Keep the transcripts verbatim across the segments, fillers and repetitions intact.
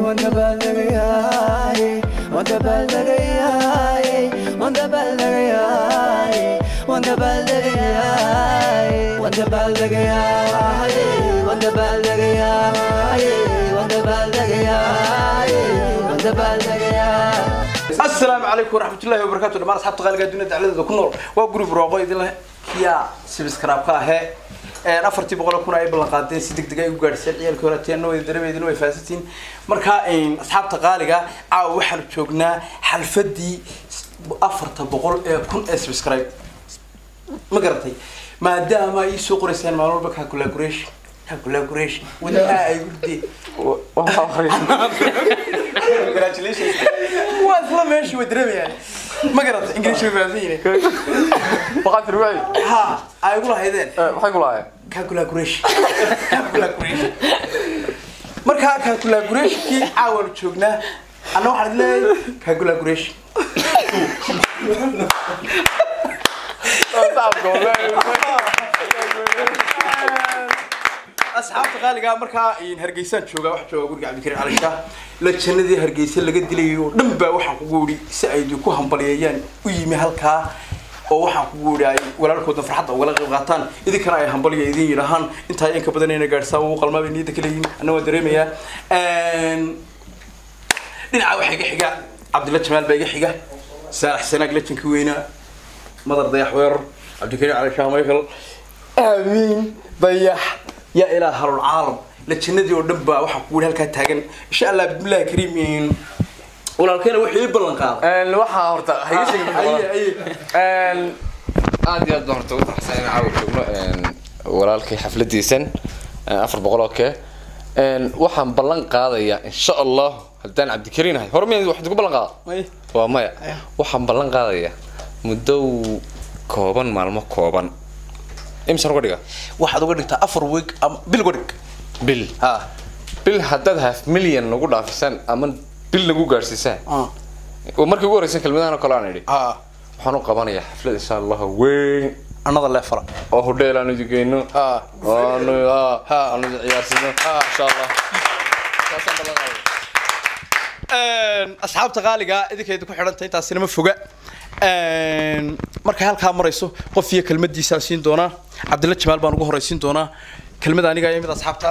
wanda baldagay wanda baldagay wanda baldagay wanda baldagay wanda baldagay wanda baldagay wanda baldagay wanda baldagay. السلام عليكم ورحمة الله وبركاته. دمان أصحاب تغالي قاعدين ندعي لذا كنور وقرب رواقي ذي الله كيا سبسكرايب كاه أفرتي بقولك كنا أي بلقاتين سيدك دقايق وقارسين عيال كورتين نوي دربي دنوي فاسدين مركا إن أصحاب تغالي قا عاو وحنا شوقنا حلفدي أفرت بقول كن سبسكرايب ما قرتي ما دام يسوق رسالة معلومة بك هكولا قريش هكولا قريش وده أي ودي congratulations والله ماشي ودربي يعني ما قرأت إنجليزي وفاهميني فقط رواي ها أقول هيدين ما يقول هاي كاكولا قريش كاكولا قريش مركا كاكولا قريش كي عاول تشوقنا أنا واحد لي كاكولا قريش أصحاب تغالي قام مركا إن هرجيسان شوقا واحد شوقا قول قاعد بكرة على الشاه لكن ذي هرجيسان لقد لي ونبى واحد قولي سعيد يكون بليان ويمي هالكا أو واحد قولي ولا لكم فرحة ولا غلطان إذا كان أي همبلي إذا يرهان أنت هاي إنك بدنا نجارسا وقل ما بيني ذكلين أنا ودريميا أن نلعب حاجة حاجة عبد الله جمال بيجي حاجة سارح سنة قلت كوينا مدر ضيح وير عبد الكريم على الشاه ما يخل آمين ضيح يا إله العالم لتشندي ودبا waxa ku halka taagan insha Allah billahi kariim walaalkeena wixii balan qaad een waxa horta hay'ishin een aad iyo aad horta waxa xasaan caawi joogno een walaalkay xafladiisan afar boqol oo kee een waxaan balan qaadaya insha Allah hadaan Cabdi Kariin ahay hormeen wax ku balan qaad waa maya waxaan balan qaadaya muddo kooban maalmo kooban imsan uga dhiga waxaad uga dhigtaa afar week ama bil uga dhig bil ha bil hadad half million lagu dhaafisan ama bil lagu gaarsiisan ah oo markii ugu horeysan kelmadana kala aan idhi ah waxaan u qabanayaa xaflad insha Allah weyn anada leefara oo hodeel aan idingeeno ah oo ha aan ciyaarsiino insha Allah taasaan balaqay een asxaabta qaaliga idinkeedu ku xidhantay taasina ma foga een marka halka marayso qof iyo kelmadiisa siin doona Cabdilla Jamaal baan ugu horeysin doona kelmada aniga iyo mid asxaabta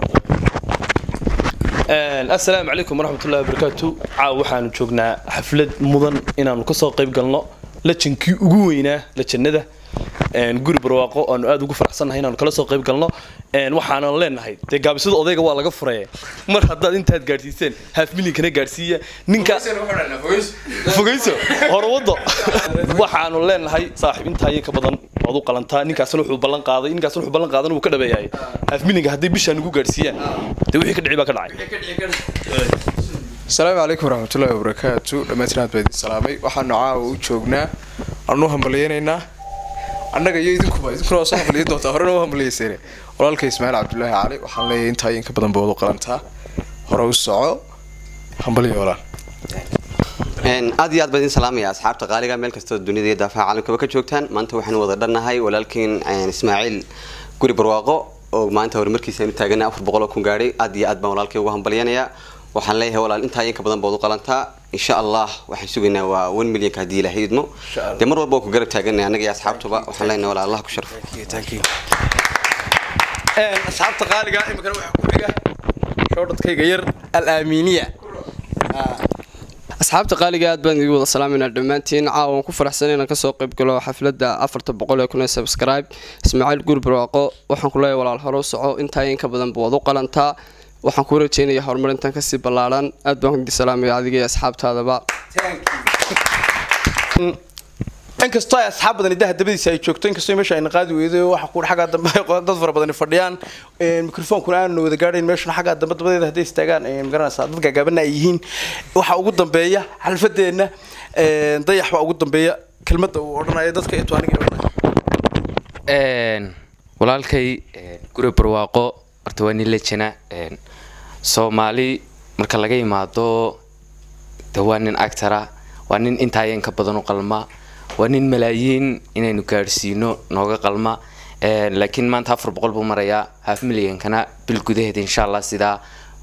een assalaamu calaykum waraxmatullaahi wabarakaatu caaw waxaan joognaa xaflad mudan inaan ka soo qayb galno lajinkii ugu weynaa lajannada een guri barwaaqo oo aad ugu faraxsanahay inaan kala soo qayb galno een waxaan leenahay de gaabisada odayga waa laga furay mar haddaad intaad gaarsiiseen half million kana gaarsiiya ninka fogeyso horwado waxaan leenahay saaxiib inta ay ka badan wadu qalantaa ninkaasna wuxuu balan qaaday ninkaasna wuxuu balan qaadan uu ka dhabeeyay half million hadii bishaan ugu gaarsiiyaan de wixii ka dhicay ba ka dhacay السلام عليكم ورحمة الله وبركاته دمتنا بيد السلامي وحنا عاو جوجنا أنو همبلييننا أنك يدينكم يدينكم وصح همبليين دوتا هرنا همبليين سيري ولالك إسماعيل عبد الله علي وحنا لي أنت هاي إنك بدن بودو قلنتها هرو السعو همبليين ولا إن أدي أد بدين سلام يا أصحاب تقاليقا ملك استود الدنيا دي دافع عالم كبكة جوجتان ما أنت وحنا وضرنا هاي ولكن إسماعيل قري برواقو وما أنت ورمركي سين تاجنا أفر بقولك كونجاري أدي أد بولالك وهمبليين يا waxaan leeyahay walaal inta ayinka badan bood u qalantaa insha Allah waxaan sugaynaa waa one million ka diila haydmo de mar walba ku garab taaganay anaga iyo asxaabtuba waxaan leenahay walaal Allah ku sharfo een asxaabta qaaliga imika waxa ku xiga shoodadkayga yar al-aaminiya asxaabta qaaliga aad baan idin wada salaaminaa dhamaantiin caawan ku faraxsanahay inaan ka soo qayb galo xafladda afar boqol ee kun ee subscribe Ismaaciil Guur Barwaaqo waxaan ku leeyahay walaal hore u soco inta ayinka badan bood u qalantaa waxaan ku rajeynayaa horumarintan ka sii balaaran aad baan idin salaamayaa adiga iyo asxaabtaadaba in kastoo ay asxaab badan idaha dabadiisa ay joogto in kastoo meesha ay qaadi weedo waxa ku xaga dambe dad fara badan fadhiyaan ee mikrofoonku aan wada gaadhin meesha xaga dambe dabadeeda haday istaagaan ee magaranaysa dad gaagaaban ay yihiin waxa ugu dambeeya xalfadeena ee dayax waa ugu dambeeya kelmadda uu oranayo dadka intuu aniga oranayo een walaalkay guri barwaaqo artawani lejana een Soomaali marka laga yimaado dawaanin actora waa nin intaayeen ka badan u qalma waa nin malaayiin inaynu gaarsiino nooga qalma ee laakiin maanta afar boqol buu marayaa half million kana bil gudaheed insha Allah sida